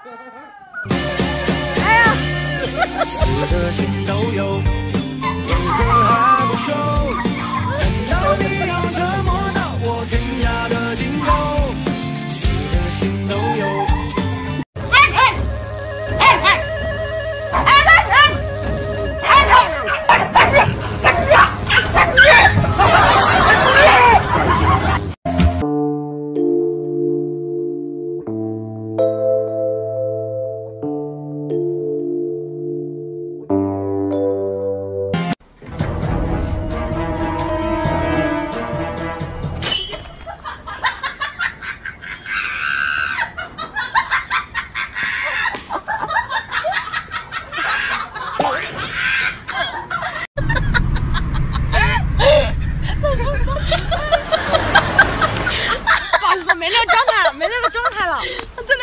哎呀！ 四个心都有，为何还不熟？难道你要折磨到我天涯的尽头？四个心都有。 没那个状态了，真的。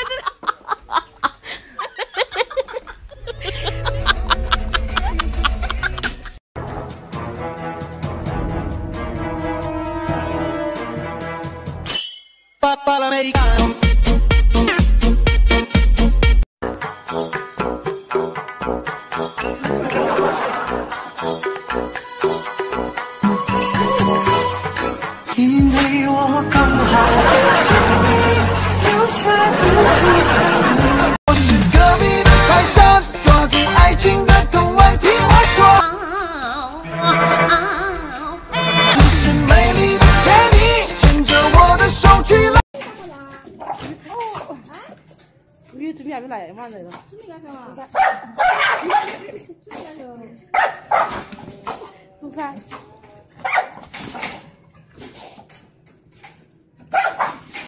因为我刚好留下自己。我是隔壁的泰山，抓住爱情的藤蔓，听我说。你是美丽的天地，牵着我的手去了。 你准备还没来嘛？那个。准备干啥嘛？做啥？